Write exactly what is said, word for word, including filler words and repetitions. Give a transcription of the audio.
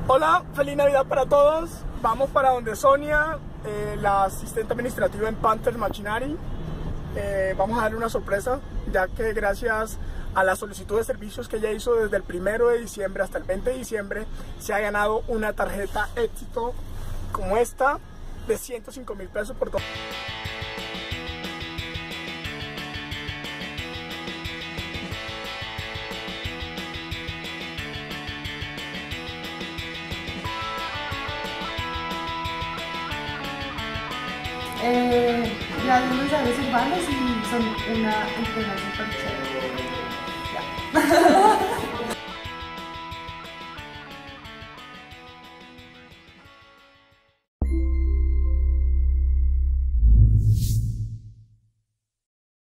Hola, feliz Navidad para todos. Vamos para donde Sonia, eh, la asistente administrativa en Panther Machinery. Eh, vamos a darle una sorpresa, ya que gracias a la solicitud de servicios que ella hizo desde el primero de diciembre hasta el veinte de diciembre, se ha ganado una tarjeta éxito como esta de ciento cinco mil pesos por todo. Eh, las mensajes urbanos y son una empresa súper chévere. Ya.